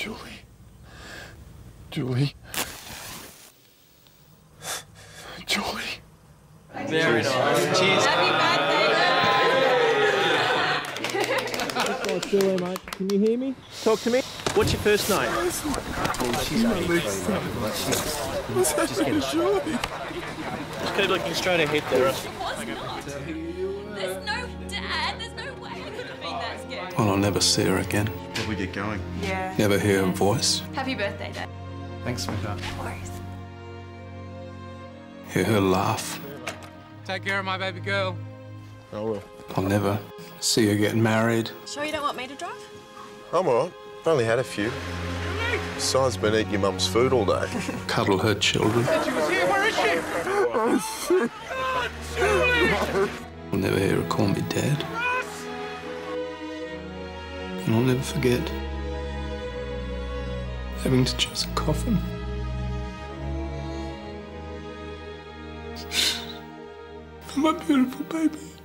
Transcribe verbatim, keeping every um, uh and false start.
Julie. Julie. Julie. Very nice. Cheers. Happy birthday, Julie, mate. Can you hear me? Talk to me. What's your first name? She's only Just get Julie. Just keep looking straight ahead there. There's no dad. There's no way I could have been that scared. Well, I'll never see her again. Will we get going? Yeah. Never hear her voice. Happy birthday, Dad. Thanks, sweetheart. No worries. Hear her laugh. Take care of my baby girl. I will. I'll never see her getting married. Sure you don't want me to drive? I'm all right. I've only had a few. Besides, been eating your mum's food all day. Cuddle her children. She was here. Where is she? I'll never hear her call me Dad. And I'll never forget having to choose a coffin. For my beautiful baby.